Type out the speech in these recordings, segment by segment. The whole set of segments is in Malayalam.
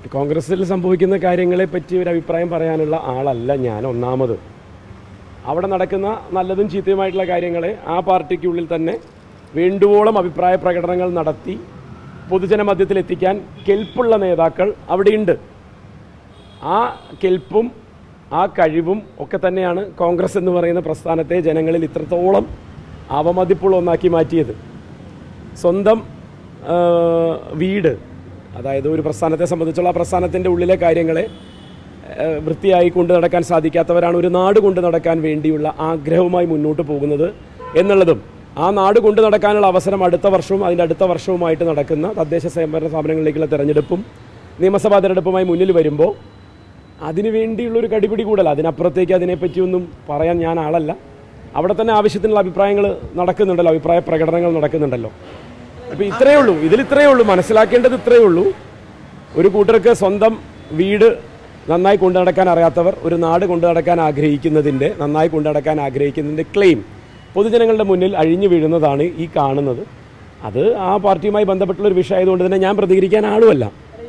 കോൺഗ്രസിൽ സംഭവിക്കുന്ന കാര്യങ്ങളെ പറ്റി ഒരു അഭിപ്രായം പറയാനുള്ള ആളല്ല ഞാൻ. ഒന്നാമത് അവിടെ നടക്കുന്ന നല്ലതും ചീത്തയുമായിട്ടുള്ള കാര്യങ്ങളെ ആ പാർട്ടിക്കുള്ളിൽ തന്നെ വേണ്ടുവോളം അഭിപ്രായ പ്രകടനങ്ങൾ നടത്തി പൊതുജന മധ്യത്തിലെത്തിക്കാൻ കെൽപ്പുള്ള നേതാക്കൾ അവിടെയുണ്ട്. ആ കെൽപ്പും ആ കഴിവും ഒക്കെ തന്നെയാണ് കോൺഗ്രസ് എന്ന് പറയുന്ന പ്രസ്ഥാനത്തെ ജനങ്ങളിൽ ഇത്രത്തോളം അവമതിപ്പുള്ള ഒന്നാക്കി മാറ്റിയത്. സ്വന്തം വീട്, അതായത് ഒരു പ്രസ്ഥാനത്തെ സംബന്ധിച്ചുള്ള ആ പ്രസ്ഥാനത്തിൻ്റെ ഉള്ളിലെ കാര്യങ്ങളെ വൃത്തിയായി കൊണ്ടു നടക്കാൻ സാധിക്കാത്തവരാണ് ഒരു നാട് കൊണ്ടു നടക്കാൻ വേണ്ടിയുള്ള ആഗ്രഹവുമായി മുന്നോട്ട് പോകുന്നത് എന്നുള്ളതും ആ നാട് കൊണ്ടു നടക്കാനുള്ള അവസരം അടുത്ത വർഷവും അതിൻ്റെ അടുത്ത വർഷവുമായിട്ട് നടക്കുന്ന തദ്ദേശ സ്വയംഭരണ സ്ഥാപനങ്ങളിലേക്കുള്ള തെരഞ്ഞെടുപ്പും നിയമസഭാ തെരഞ്ഞെടുപ്പുമായി മുന്നിൽ വരുമ്പോൾ അതിനു വേണ്ടിയുള്ളൊരു കടിപിടി കൂടല. അതിനപ്പുറത്തേക്ക് അതിനെപ്പറ്റിയൊന്നും പറയാൻ ഞാൻ ആളല്ല. അവിടെ തന്നെ ആവശ്യത്തിനുള്ള അഭിപ്രായങ്ങൾ നടക്കുന്നുണ്ടല്ലോ, അഭിപ്രായ പ്രകടനങ്ങൾ നടക്കുന്നുണ്ടല്ലോ. അപ്പോൾ ഇത്രയേ ഉള്ളൂ, ഇതിലിത്രയേ ഉള്ളൂ, മനസ്സിലാക്കേണ്ടത് ഇത്രയേ ഉള്ളൂ. ഒരു കൂട്ടർക്ക് സ്വന്തം വീട് നന്നായി കൊണ്ടു നടക്കാൻ അറിയാത്തവർ ഒരു നാട് കൊണ്ടു നടക്കാൻ ആഗ്രഹിക്കുന്നതിൻ്റെ, നന്നായി കൊണ്ടു നടക്കാൻ ആഗ്രഹിക്കുന്നതിൻ്റെ ക്ലെയിം പൊതുജനങ്ങളുടെ മുന്നിൽ അഴിഞ്ഞു വീഴുന്നതാണ് ഈ കാണുന്നത്. അത് ആ പാർട്ടിയുമായി ബന്ധപ്പെട്ടുള്ളൊരു വിഷയമായതുകൊണ്ട് തന്നെ ഞാൻ പ്രതികരിക്കാൻ ആളുമല്ല.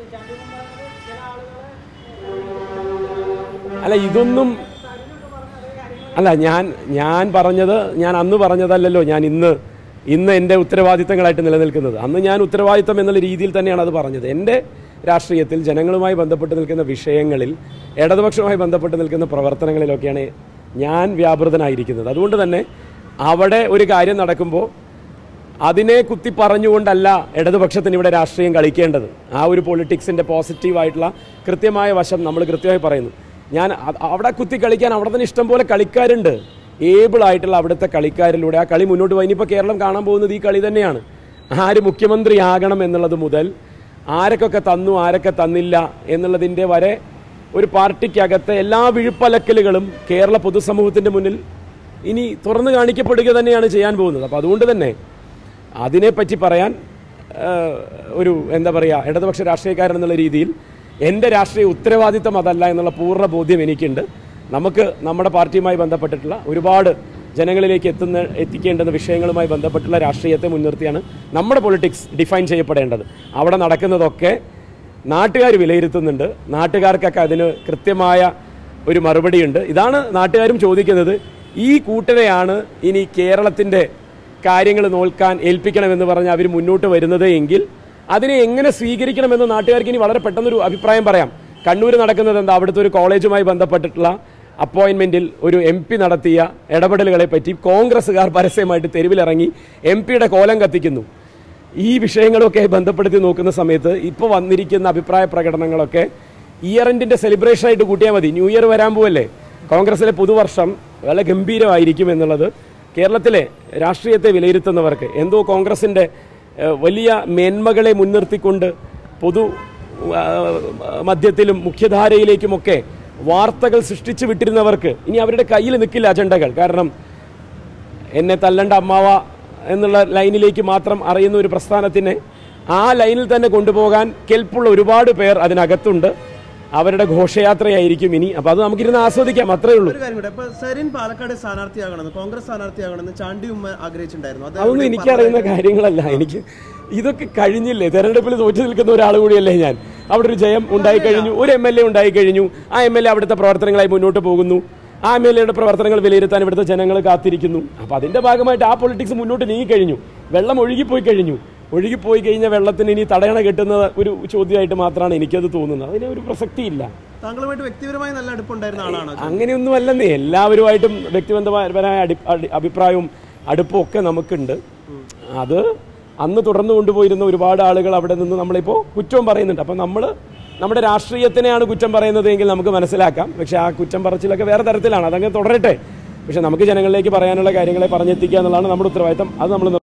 അല്ല, ഇതൊന്നും അല്ല, ഞാൻ പറഞ്ഞത് ഞാൻ അന്ന് പറഞ്ഞതല്ലല്ലോ. ഞാൻ ഇന്ന് എൻ്റെ ഉത്തരവാദിത്തങ്ങളായിട്ട് നിലനിൽക്കുന്നത്. അന്ന് ഞാൻ ഉത്തരവാദിത്തം എന്നുള്ള രീതിയിൽ തന്നെയാണ് അത് പറഞ്ഞത്. എൻ്റെ രാഷ്ട്രീയത്തിൽ ജനങ്ങളുമായി ബന്ധപ്പെട്ട് നിൽക്കുന്ന വിഷയങ്ങളിൽ, ഇടതുപക്ഷവുമായി ബന്ധപ്പെട്ട് നിൽക്കുന്ന പ്രവർത്തനങ്ങളിലൊക്കെയാണ് ഞാൻ വ്യാപൃതനായിരിക്കുന്നത്. അതുകൊണ്ട് തന്നെ അവിടെ ഒരു കാര്യം നടക്കുമ്പോൾ അതിനെ കുത്തി പറഞ്ഞുകൊണ്ടല്ല ഇടതുപക്ഷത്തിന് ഇവിടെ രാഷ്ട്രീയം കളിക്കേണ്ടത്. ആ ഒരു പൊളിറ്റിക്സിൻ്റെ പോസിറ്റീവായിട്ടുള്ള കൃത്യമായ വശം നമ്മൾ കൃത്യമായി പറയുന്നു. ഞാൻ അവിടെ കുത്തി കളിക്കാൻ അവിടെ തന്നെ ഇഷ്ടം പോലെ കളിക്കാരുണ്ട്. ഏബിളായിട്ടുള്ള അവിടുത്തെ കളിക്കാരിലൂടെ ആ കളി മുന്നോട്ട് പോയി. ഇനിയിപ്പോൾ കേരളം കാണാൻ പോകുന്നത് ഈ കളി തന്നെയാണ്. ആര് മുഖ്യമന്ത്രിയാകണം എന്നുള്ളത് മുതൽ ആരൊക്കെ തന്നു ആരൊക്കെ തന്നില്ല എന്നുള്ളതിൻ്റെ വരെ ഒരു പാർട്ടിക്കകത്തെ എല്ലാ വിഴുപ്പലക്കലുകളും കേരള പൊതുസമൂഹത്തിൻ്റെ മുന്നിൽ ഇനി തുറന്നു കാണിക്കപ്പെടുക തന്നെയാണ് ചെയ്യാൻ പോകുന്നത്. അപ്പോൾ അതുകൊണ്ട് തന്നെ അതിനെപ്പറ്റി പറയാൻ ഒരു എന്താ പറയുക, ഇടതുപക്ഷ രാഷ്ട്രീയക്കാരൻ എന്നുള്ള രീതിയിൽ എൻ്റെ രാഷ്ട്രീയ ഉത്തരവാദിത്തം അതല്ല എന്നുള്ള പൂർണ്ണ ബോധ്യം എനിക്കുണ്ട്. നമുക്ക് നമ്മുടെ പാർട്ടിയുമായി ബന്ധപ്പെട്ടിട്ടുള്ള ഒരുപാട് ജനങ്ങളിലേക്ക് എത്തിക്കേണ്ടുന്ന വിഷയങ്ങളുമായി ബന്ധപ്പെട്ടുള്ള രാഷ്ട്രീയത്തെ മുൻനിർത്തിയാണ് നമ്മുടെ പൊളിറ്റിക്സ് ഡിഫൈൻ ചെയ്യപ്പെടേണ്ടത്. അവിടെ നടക്കുന്നതൊക്കെ നാട്ടുകാർ വിലയിരുത്തുന്നുണ്ട്. നാട്ടുകാർക്കൊക്കെ അതിന് കൃത്യമായ ഒരു മറുപടിയുണ്ട്. ഇതാണ് നാട്ടുകാരും ചോദിക്കുന്നത്. ഈ കൂട്ടരെയാണ് ഇനി കേരളത്തിൻ്റെ കാര്യങ്ങൾ നോക്കാൻ ഏൽപ്പിക്കണമെന്ന് പറഞ്ഞ് അവർ മുന്നോട്ട് വരുന്നത് എങ്കിൽ അതിനെ എങ്ങനെ സ്വീകരിക്കണമെന്ന് നാട്ടുകാർക്ക് ഇനി വളരെ പെട്ടെന്നൊരു അഭിപ്രായം പറയാം. കണ്ണൂർ നടക്കുന്നത് എന്താ, അവിടുത്തെ ഒരു കോളേജുമായി ബന്ധപ്പെട്ടിട്ടുള്ള അപ്പോയിൻമെൻറ്റിൽ ഒരു MP നടത്തിയ ഇടപെടലുകളെ പറ്റി കോൺഗ്രസ്സുകാർ പരസ്യമായിട്ട് തെരുവിലിറങ്ങി MP-യുടെ കോലം കത്തിക്കുന്നു. ഈ വിഷയങ്ങളൊക്കെ ബന്ധപ്പെടുത്തി നോക്കുന്ന സമയത്ത് ഇപ്പോൾ വന്നിരിക്കുന്ന അഭിപ്രായ പ്രകടനങ്ങളൊക്കെ ഇയർ എൻഡിൻ്റെ സെലിബ്രേഷനായിട്ട് കൂട്ടിയാൽ മതി. ന്യൂ ഇയർ വരാൻ പോവല്ലേ, കോൺഗ്രസിലെ പുതുവർഷം വളരെ ഗംഭീരമായിരിക്കും എന്നുള്ളത് കേരളത്തിലെ രാഷ്ട്രീയത്തെ വിലയിരുത്തുന്നവർക്ക്, എന്തോ കോൺഗ്രസിൻ്റെ വലിയ മേന്മകളെ മുൻനിർത്തിക്കൊണ്ട് പൊതു മധ്യത്തിലും മുഖ്യധാരയിലേക്കുമൊക്കെ വാർത്തകൾ സൃഷ്ടിച്ചു വിട്ടിരുന്നവർക്ക് ഇനി അവരുടെ കയ്യിൽ നിൽക്കില്ല അജണ്ടകൾ. കാരണം എന്നെ തല്ലണ്ട അമ്മാവ എന്നുള്ള ലൈനിലേക്ക് മാത്രം അറിയുന്ന ഒരു പ്രസ്ഥാനത്തിനെ ആ ലൈനിൽ തന്നെ കൊണ്ടുപോകാൻ കെൽപ്പുള്ള ഒരുപാട് പേർ അതിനകത്തുണ്ട്. അവരുടെ ഘോഷയാത്രയായിരിക്കും ഇനി. അപ്പോൾ അത് നമുക്കിരുന്ന് ആസ്വദിക്കാം, അത്രേ ഉള്ളൂ. പാലക്കാട് സ്ഥാനാർത്ഥിയാകണമെന്ന്, കോൺഗ്രസ് സ്ഥാനാർത്ഥിയാകണമെന്ന് ചാണ്ടി ഉമ്മ ആഗ്രഹിച്ചിട്ടുണ്ടായിരുന്നു. അതൊന്നും എനിക്കറിയുന്ന കാര്യങ്ങളല്ല. എനിക്ക് ഇതൊക്കെ കഴിഞ്ഞില്ലേ, തെരഞ്ഞെടുപ്പിൽ തോറ്റു നിൽക്കുന്ന ഒരാൾ കൂടിയല്ലേ ഞാൻ. അവിടെ ഒരു ജയം ഉണ്ടായിക്കഴിഞ്ഞു, ഒരു MLA ഉണ്ടായിക്കഴിഞ്ഞു. ആ MLA അവിടുത്തെ പ്രവർത്തനങ്ങളായി മുന്നോട്ട് പോകുന്നു. ആ MLAയുടെ പ്രവർത്തനങ്ങൾ വിലയിരുത്താൻ ഇവിടുത്തെ ജനങ്ങൾ കാത്തിരിക്കുന്നു. അപ്പോൾ അതിൻ്റെ ഭാഗമായിട്ട് ആ പൊളിറ്റിക്സ് മുന്നോട്ട് നീങ്ങിക്കഴിഞ്ഞു. വെള്ളം ഒഴുകിപ്പോയി കഴിഞ്ഞു. ഒഴുകിപ്പോയി കഴിഞ്ഞ വെള്ളത്തിന് ഇനി തടയണ കെട്ടുന്ന ഒരു ചോദ്യമായിട്ട് മാത്രമാണ് എനിക്കത് തോന്നുന്നത്. അതിന് ഒരു പ്രസക്തിയില്ല. താങ്കളുമായിട്ട് വ്യക്തിപരമായി നല്ല അടുപ്പുണ്ടായിരുന്ന ആളാണ്? അങ്ങനെയൊന്നും അല്ലെന്നേ. എല്ലാവരുമായിട്ടും വ്യക്തിബന്ധപരമായ അഭിപ്രായവും അടുപ്പവും ഒക്കെ നമുക്കുണ്ട്. അത് അന്ന് തുടർന്നു കൊണ്ടുപോയിരുന്ന ഒരുപാട് ആളുകൾ അവിടെ നിന്ന് നമ്മളിപ്പോൾ കുറ്റവും പറയുന്നുണ്ട്. അപ്പം നമ്മൾ നമ്മുടെ രാഷ്ട്രീയത്തിനെയാണ് കുറ്റം പറയുന്നത് എങ്കിൽ നമുക്ക് മനസ്സിലാക്കാം. പക്ഷേ ആ കുറ്റം പറച്ചിലൊക്കെ വേറെ തരത്തിലാണ്. അതങ്ങനെ തുടരട്ടെ. പക്ഷേ നമുക്ക് ജനങ്ങളിലേക്ക് പറയാനുള്ള കാര്യങ്ങളെ പറഞ്ഞെത്തിക്കുക എന്നുള്ളതാണ് നമ്മുടെ ഉത്തരവാദിത്തം. അത് നമ്മൾ